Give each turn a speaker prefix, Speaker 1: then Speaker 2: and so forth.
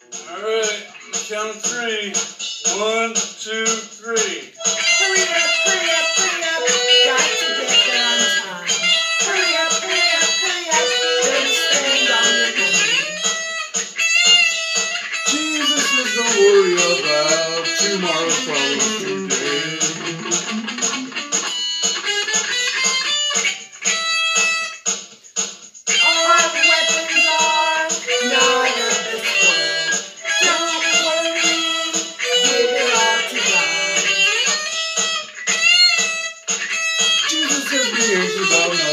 Speaker 1: Alright, count of three. 1, 2, 3.
Speaker 2: Hurry up, hurry up, hurry up. Got to get there on time. Hurry up, hurry up, hurry up. Don't spend all your money.
Speaker 1: Jesus says don't worry about tomorrow's problems today.
Speaker 2: Our weapons are not of this world. Don't worry, give it all to God.
Speaker 1: Jesus says be anxious about